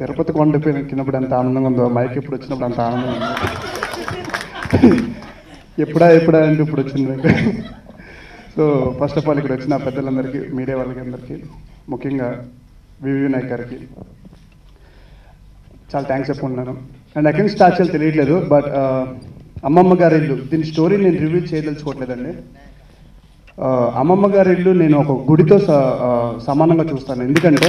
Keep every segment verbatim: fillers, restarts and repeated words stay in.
తిరుపతి కొండ ఎక్కినప్పుడు ఎంత ఆనందంగా ఉందో మైక్ ఎప్పుడు వచ్చినప్పుడు అంత ఆనందంగా ఉందో ఎప్పుడా ఎప్పుడా అంటే ఇప్పుడు వచ్చింది. సో ఫస్ట్ ఆఫ్ ఆల్ ఇక్కడ వచ్చిన పెద్దలందరికీ, మీడియా వాళ్ళకి అందరికీ, ముఖ్యంగా వివి నాయక్ గారికి చాలా థ్యాంక్స్ చెప్పుకుంటున్నాను. అండ్ ఎక్కడి స్టార్ట్ చేయాలి తెలియట్లేదు, బట్ అమ్మమ్మ గారి ఇల్లు, దీని స్టోరీ నేను రివ్యూ చేయదలుచుకోవట్లేదండి. అమ్మమ్మ గారి ఇల్లు నేను ఒక గుడితో సమానంగా చూస్తాను. ఎందుకంటే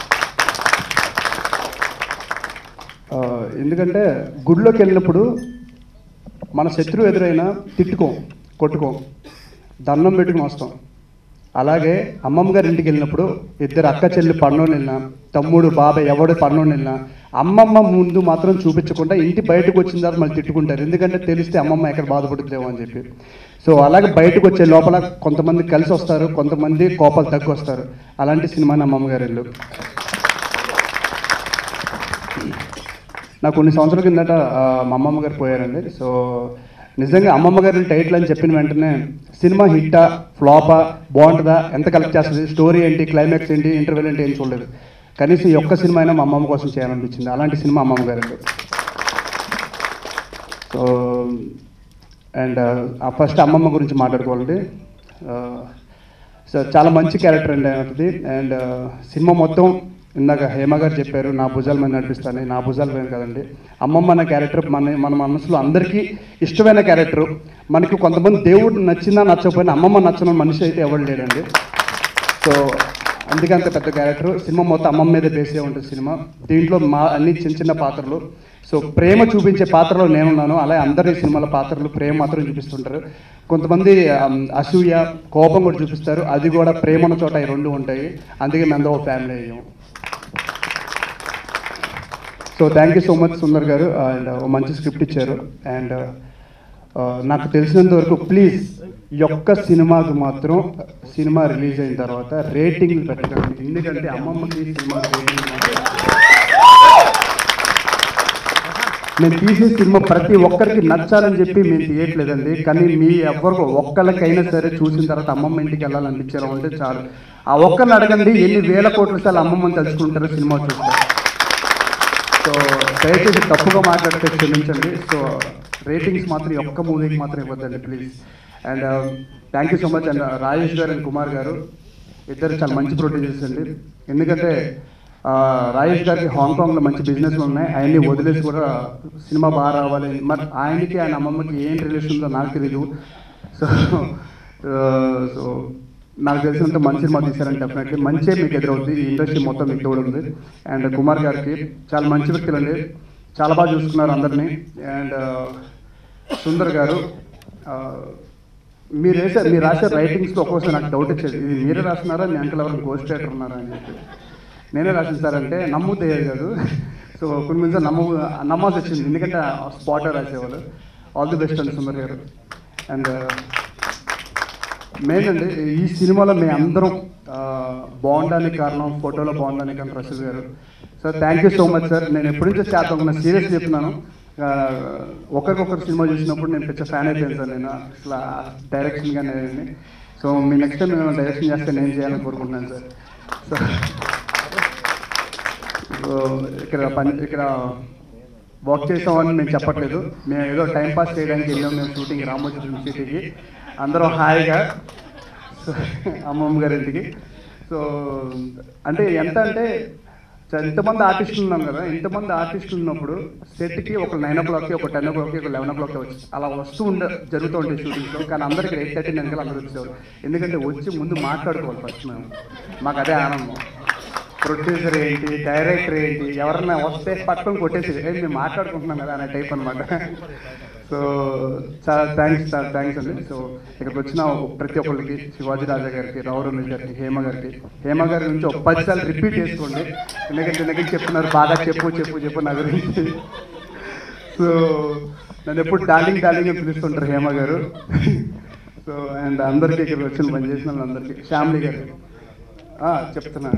ఎందుకంటే గుడిలోకి వెళ్ళినప్పుడు మన శత్రువు ఎదురైనా తిట్టుకోం, కొట్టుకోం, దండం పెట్టుకుని వస్తాం. అలాగే అమ్మమ్మ గారి ఇంటికి వెళ్ళినప్పుడు ఇద్దరు అక్క చెల్లి పన్నోని వెళ్ళినా, తమ్ముడు బాబాయ్ ఎవడు పన్నోని వెళ్ళినా అమ్మమ్మ ముందు మాత్రం చూపించకుండా ఇంటి బయటకు వచ్చిన తర్వాత మళ్ళీ తిట్టుకుంటారు. ఎందుకంటే తెలిస్తే అమ్మమ్మ ఎక్కడ బాధపడుతుందేమో అని చెప్పి. సో అలాగే బయటకు వచ్చే లోపల కొంతమంది కలిసి వస్తారు, కొంతమంది కోపాలు తగ్గి వస్తారు. అలాంటి సినిమాని అమ్మమ్మ గారి ఇల్లు. నాకు కొన్ని సంవత్సరాల కిందట మా అమ్మమ్మ గారు పోయారండి. సో నిజంగా అమ్మమ్మ గారి టైటిల్ అని చెప్పిన వెంటనే సినిమా హిట్టా ఫ్లాపా, బాగుంటుందా, ఎంత కలెక్ట్ చేస్తుంది, స్టోరీ ఏంటి, క్లైమాక్స్ ఏంటి, ఇంటర్వెల్ ఏంటి ఏం చూడలేదు. కనీసం ఈ ఒక్క సినిమా అయినా మా అమ్మమ్మ కోసం చేయాలనిపించింది. అలాంటి సినిమా అమ్మమ్మ గారు. సో అండ్ ఫస్ట్ అమ్మమ్మ గురించి మాట్లాడుకోవాలండి. సో చాలా మంచి క్యారెక్టర్ అండి అది. అండ్ సినిమా మొత్తం ఇందాక హేమ గారు చెప్పారు, నా భుజాల మీద నడిపిస్తాను. నా భుజాల మీద కదండి, అమ్మమ్మ అనే క్యారెక్టర్ మన మన మనసులో అందరికీ ఇష్టమైన క్యారెక్టరు. మనకి కొంతమంది దేవుడు నచ్చిందా నచ్చకపోయినా అమ్మమ్మ నచ్చిన మనిషి అయితే ఎవరు లేడండి. సో అందుకే అంత పెద్ద క్యారెక్టర్. సినిమా మొత్తం అమ్మమ్మ మీద బేసే ఉంటుంది సినిమా. దీంట్లో మా అన్ని చిన్న చిన్న పాత్రలు. సో ప్రేమ చూపించే పాత్రలో నేనున్నాను. అలాగే అందరి సినిమాల పాత్రలు ప్రేమ మాత్రం చూపిస్తుంటారు. కొంతమంది అసూయ, కోపం కూడా చూపిస్తారు. అది కూడా ప్రేమ ఉన్న చోట ఈ రెండు ఉంటాయి. అందుకే మేము ఒక ఫ్యామిలీ అయ్యాము. So thank you so much Sundar garu. And మంచి స్క్రిప్ట్ ఇచ్చారు. అండ్ నాకు తెలిసినంత వరకు ప్లీజ్ ఈ యొక్క సినిమాకి మాత్రం సినిమా రిలీజ్ అయిన తర్వాత రేటింగ్లు పెట్టకండి. ఎందుకంటే అమ్మమ్మకి సినిమా రేటింగ్, నేను తీసే సినిమా ప్రతి ఒక్కరికి నచ్చాలని చెప్పి మేము తీయట్లేదండి. కానీ మీ ఎవరికి ఒక్కరికైనా సరే చూసిన తర్వాత అమ్మమ్మ ఇంటికి వెళ్ళాలనిపించారు అంటే చాలు. ఆ ఒక్కరిని అడగండి ఎన్ని వేల కోట్ల సార్లు అమ్మమ్మని తలుచుకుంటారో సినిమా చూస్తారు. సో దయచేసి తప్పుగా మాట్లాడితే క్షమించండి. సో రేటింగ్స్ మాత్రం ఒక్క మూవీకి మాత్రం ఇవ్వద్దండి please. And thank you so much. And Rajesh garu and Kumar గారు ఇద్దరు చాలా మంచి ప్రొడ్యూసర్స్ అండి. ఎందుకంటే రాజేష్ గారికి హాంకాంగ్లో మంచి బిజినెస్లు ఉన్నాయి. ఆయన్ని వదిలేసి కూడా సినిమా బాగా రావాలి. మరి ఆయనకి ఆయన అమ్మమ్మకి ఏం రిలేషన్ ఉందో నాకు తెలియదు. సో సో నాకు తెలిసినంత మంచి సినిమా తీశారని డెఫినెట్లీ మంచి మీకు ఎదురవుతుంది. ఈ ఇండస్ట్రీ మొత్తం మీకు కూడా ఉంది. అండ్ కుమార్ గారికి చాలా మంచి వ్యక్తులు అండి, చాలా బాగా చూసుకున్నారు అందరినీ. అండ్ సుందర్ గారు మీరు వేసే మీరు రాసే రైటింగ్స్లో ఒక్కోసారి నాకు డౌట్ వచ్చేది, ఇది మీరే రాస్తున్నారా, మీ అంకల్ ఎవరు గోస్ట్ రైటర్ ఉన్నారా అని చెప్పి. నేనే రాసిన సార్ అంటే నమ్ముతాయి కాదు. సో కొన్ని మంది నమ్మ నమ్మాల్సి వచ్చింది, ఎందుకంటే స్పాట్ రాసేవాళ్ళు. ఆల్ ది బెస్ట్ అండి సుందర్ గారు. అండ్ మెయిన్ అండి ఈ సినిమాలో మేము అందరం బాగుండడానికి కారణం, ఫోటోలో బాగుండడానికి కారణం Rasheed garu. Sir thank you so much sir. నేను ఎప్పటి నుంచో చేద్దాం సీరియస్ చెప్తున్నాను. ఒకరికొకరు సినిమా చూసినప్పుడు నేను పెద్ద ఫ్యాన్ అయిపోయాను సార్. నేను అసలు డైరెక్షన్ కానీ. సో మీ నెక్స్ట్ టైం మేము డైరెక్షన్ చేస్తే నేను చేయాలని కోరుకుంటున్నాను సార్. సో ఇక్కడ పని ఇక్కడ వర్క్ చేసామని మేము చెప్పట్లేదు, మేము ఏదో టైంపాస్ చేయడానికి వెళ్ళాము. మేము షూటింగ్ రామోజీ ఫిల్మ్ సిటీకి అందరం హాయిగా అమ్మమ్మ గారి ఇంటికి. సో అంటే ఎంత అంటే ఇంతమంది ఆర్టిస్టులు ఉన్నాం కదా, ఇంతమంది ఆర్టిస్టులు ఉన్నప్పుడు సెట్కి ఒక నైన్ ఓ క్లాక్కి, ఒక టెన్ ఓ క్లాక్కి, ఒక లెవెన్ ఓ క్లాక్కి వచ్చి అలా వస్తూ ఉండే జరుగుతూ ఉంటాయి షూటింగ్లో. కానీ అందరికీ ఎయిట్ థర్టీ నైన్ కల్లా అందరూ వచ్చేవారు. ఎందుకంటే వచ్చి ముందు మాట్లాడుకోవాలి ఫస్ట్. మేము మాకు అదే ఆనందం. ప్రొడ్యూసర్ ఏంటి, డైరెక్టర్ ఏంటి, ఎవరన్నా వస్తే పట్టుకొని కొట్టేసి మేము మాట్లాడుకుంటున్నాం కదా అనే టైప్ అనమాట. సో చాలా థ్యాంక్స్ సార్, థ్యాంక్స్ అండి. సో ఇక్కడికి వచ్చిన ప్రతి ఒక్కరికి, శివాజీ రాజా గారికి, రావు రమేష్ గారికి, హేమ గారికి, హేమ గారి నుంచి ఒక పది సార్లు రిపీట్ చేసుకోండి. ఎందుకంటే ఎందుకంటే చెప్తున్నారు బాగా చెప్పు చెప్పు చెప్పు నా గురించి. సో నన్ను ఎప్పుడు డార్లింగ్ డార్లింగ్ అని పిలుస్తుంటారు హేమ గారు. సో అండ్ అందరికీ ఇక్కడ వచ్చిన పని చేసిన వాళ్ళందరికీ, ఫ్యామిలీ గారికి చెప్తున్నాను,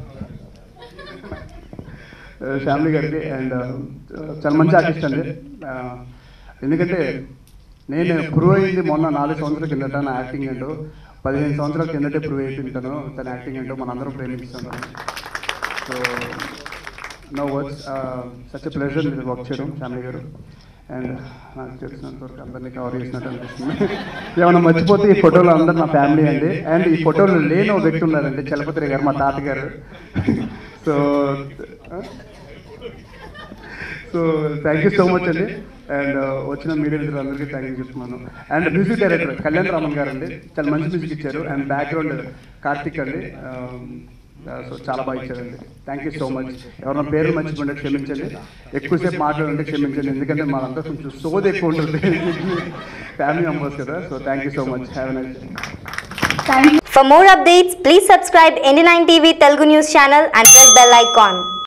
ఫ్యామిలీ గారికి. అండ్ చాలా మంచి ఆర్టిస్ట్ అండి. ఎందుకంటే నేను ప్రూవ్ అయింది మొన్న నాలుగు సంవత్సరాల కిందట నా యాక్టింగ్ ఏంటో, పదిహేను సంవత్సరాల కిందటే ప్రూవ్ అయిపోయింటాను తన యాక్టింగ్ ఏంటో. మనందరం ప్రేమిస్తున్నాను. So no words, such a pleasure మీరు వర్క్ చేయడం ఫ్యామిలీ గారు. అండ్ నాకు తెలిసినంత వరకు అందరినీ కవర్ చేసినట్టు అనిపిస్తుంది. ఏమైనా మర్చిపోతే ఈ ఫోటోలో అందరు నా ఫ్యామిలీ అండి. అండ్ ఈ ఫోటోలో లేని ఒక వ్యక్తి ఉన్నారండి, చలపతి గారు, మా తాతగారు. So so thank you so much అండి. అండ్ వచ్చిన మీడియా మిత్రులందరికీ థ్యాంక్ యూ చెప్తున్నాను. And music director Kalyan Raman garu అండి, చాలా మంచి మ్యూజిక్ ఇచ్చారు. అండ్ బ్యాక్గ్రౌండ్ కార్తిక్ అండి, సో చాలా బాగా ఇచ్చారండి. Thank you so much. ఎవరైనా పేరు మర్చిపోండి క్షమించండి, ఎక్కువసేపు మాట్లాడండి క్షమించండి, ఎందుకంటే మాదంతా కొంచెం సోది ఎక్కువ ఉంటుంది, ఫ్యామిలీ మెంబర్స్ కదా. So thank you so much, have a nice day. For more updates, please subscribe N D nine T V Telugu News channel and press bell icon.